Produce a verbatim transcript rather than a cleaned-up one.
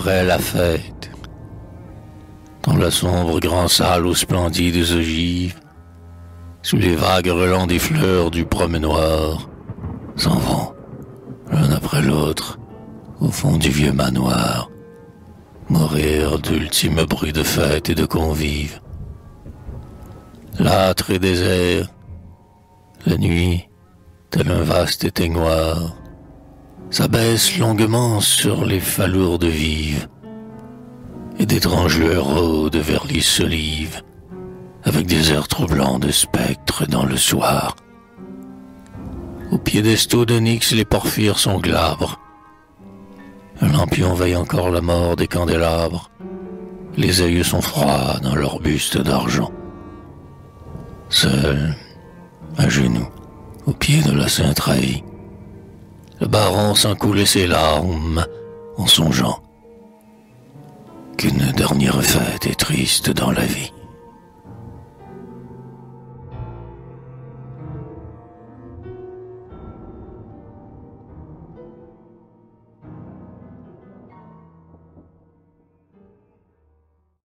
après la fête, dans la sombre grande salle aux splendides ogives, sous les vagues relents des fleurs du promenoir, s'en vont, l'un après l'autre, au fond du vieux manoir, mourir d'ultimes bruits de fête et de convives. L'âtre et désert, la nuit, tel un vaste éteignoir, s'abaisse longuement sur les falourdes vives, et d'étranges lueurs rôdent vers les solives, avec des airs troublants de spectres dans le soir. Aux piédestaux d'onyx les porphyres sont glabres. Un lampion veille encore la mort des candélabres. Les œilleux sont froids dans leurs bustes d'argent. Seul, à genoux, au pied de la Sainte Trahi, le baron sent couler ses larmes en songeant qu'une dernière fête est triste dans la vie.